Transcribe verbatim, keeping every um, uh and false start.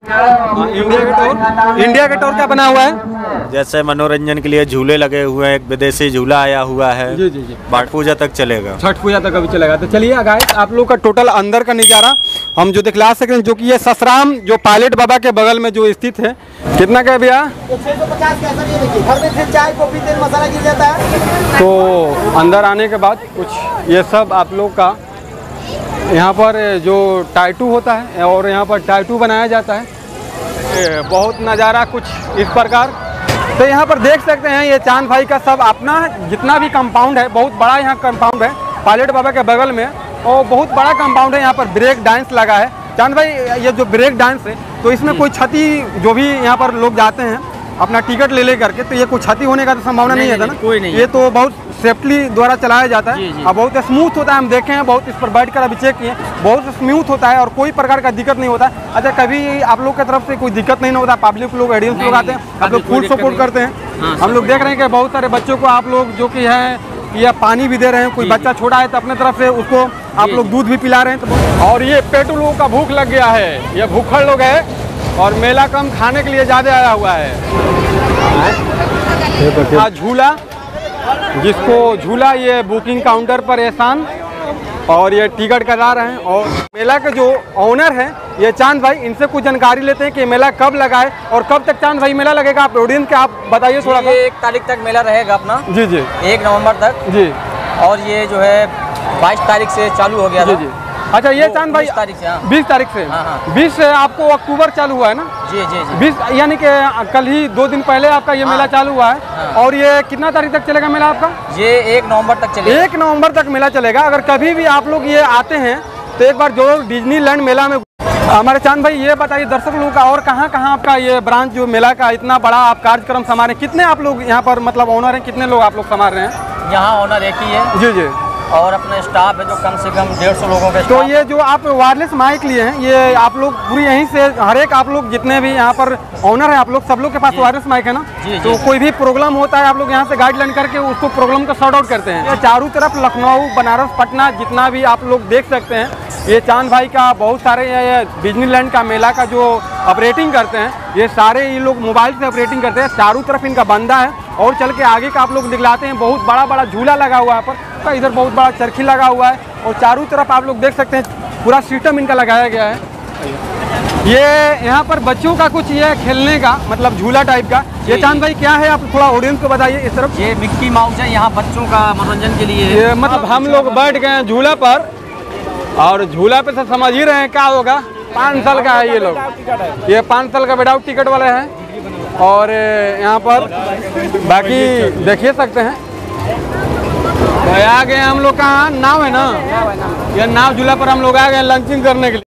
India के tour India के tour क्या बना हुआ है? जैसे मनोरंजन के लिए झूले लगे हुए हैं, एक विदेशी झूला आया हुआ है। जी जी जी छठ पूजा तक चलेगा। छठ पूजा तक अभी चलेगा। तो चलिए गाइस, आप लोग का टोटल अंदर का नज़ारा हम जो दिखला सकते हैं, जो कि ये ससराम जो पायलट बाबा के बगल में जो स्थित है। कितना का भैया? छह सौ पचास का सर। ये देखिए, घर में फिर चाय कॉफी तेल मसाला गिर जाता है। तो अंदर आने के बाद कुछ ये सब आप लोग का यहाँ पर जो टाइटू होता है और यहाँ पर टाइटू बनाया जाता है, बहुत नज़ारा कुछ इस प्रकार। तो यहाँ पर देख सकते हैं ये चांद भाई का सब अपना जितना भी कंपाउंड है, बहुत बड़ा यहाँ कंपाउंड है पायलट बाबा के बगल में, और बहुत बड़ा कंपाउंड है। यहाँ पर ब्रेक डांस लगा है। चांद भाई, ये जो ब्रेक डांस है तो इसमें कोई क्षति, जो भी यहाँ पर लोग जाते हैं अपना टिकट ले ले करके, तो ये कुछ क्षति होने का तो संभावना नहीं, नहीं है ना? कोई नहीं। ये तो बहुत सेफ्टली द्वारा चलाया जाता है और बहुत स्मूथ होता है। हम देखे हैं, बहुत इस पर बैठ कर अभी चेक किए, बहुत स्मूथ होता है और कोई प्रकार का दिक्कत नहीं होता है। अच्छा, कभी आप लोग की तरफ से कोई दिक्कत नहीं होता? पब्लिक लोग, ऑडियंस लोग आते हैं, आप लोग फुल सपोर्ट करते हैं। हम लोग देख रहे हैं कि बहुत सारे बच्चों को आप लोग जो कि है या पानी भी दे रहे हैं। कोई बच्चा छोटा है तो अपने तरफ से उसको आप लोग दूध भी पिला रहे हैं। तो और ये पेटू लोगों का भूख लग गया है, ये भूखड़ लोग है और मेला कम खाने के लिए ज़्यादा आया हुआ है। झूला, जिसको झूला ये बुकिंग काउंटर पर एहसान, और ये टिकट करा रहे हैं। और मेला के जो ऑनर हैं ये चांद भाई, इनसे कुछ जानकारी लेते हैं कि मेला कब लगा है और कब तक चांद भाई मेला लगेगा। आप ऑडियंस के आप बताइए थोड़ा सा। एक तारीख तक मेला रहेगा अपना। जी जी एक नवंबर तक जी। और ये जो है बाईस तारीख से चालू हो गया जी था। जी। अच्छा, ये चांद भाई बीस तारीख से बीस तारीख से हाँ हाँ। बीस से आपको अक्टूबर चालू हुआ है ना? जी जी जी। बीस यानी कि कल ही दो दिन पहले आपका ये मेला चालू हुआ है। हाँ। और ये कितना तारीख तक चलेगा मेला आपका? ये एक नवंबर तक चलेगा। एक नवंबर तक मेला चलेगा। अगर कभी भी आप लोग ये आते हैं तो एक बार जरूर डिज्नीलैंड मेला में। हमारे चांद भाई, ये बताइए दर्शक लोगों का, और कहाँ कहाँ आपका ये ब्रांच जो मेला का इतना बड़ा आप कार्यक्रम संभाल रहे हैं, कितने आप लोग यहाँ पर मतलब ऑनर हैं, कितने लोग आप लोग संभाल रहे हैं? यहाँ ऑनर एक ही है। जी जी। और अपने स्टाफ है जो कम से कम डेढ़ सौ लोगों के। तो ये जो आप वायरलेस माइक लिए हैं, ये आप लोग पूरी यहीं से हर एक आप लोग जितने भी यहाँ पर ऑनर है, आप लोग सब लोग के पास वायरलेस माइक है ना? जी, तो जी। कोई भी प्रोग्राम होता है आप लोग यहाँ से गाइडलाइन करके उसको प्रोग्राम का सॉर्ट आउट करते हैं। ये चारों तरफ लखनऊ, बनारस, पटना जितना भी आप लोग देख सकते हैं, ये चांद भाई का बहुत सारे ये डिज्नीलैंड का मेला का जो ऑपरेटिंग करते हैं, ये सारे ये लोग मोबाइल से ऑपरेटिंग करते हैं। चारों तरफ इनका बंदा है। और चल के आगे का आप लोग दिखलाते हैं, बहुत बड़ा बड़ा झूला लगा हुआ है पर, तो इधर बहुत बड़ा चरखी लगा हुआ है और चारों तरफ आप लोग देख सकते हैं पूरा सिस्टम इनका लगाया गया है। ये यहाँ पर बच्चों का कुछ ये खेलने का मतलब झूला टाइप का, ये चांद भाई क्या है? आप थोड़ा ऑडियंस को बताइए इस तरफ। ये मिक्की माउस है, यहाँ बच्चों का मनोरंजन के लिए। ये मतलब हम लोग बैठ गए हैं झूला पर और झूला पे से समझ ही रहे हैं क्या होगा। पाँच साल का है ये लोग, ये पाँच साल का विदाउट टिकट वाले हैं। और यहाँ पर बाकी देखिए सकते हैं, तो आ गए हम लोग का नाव है ना, ये नाव झूला पर हम लोग आ गए लंचिंग करने के लिए।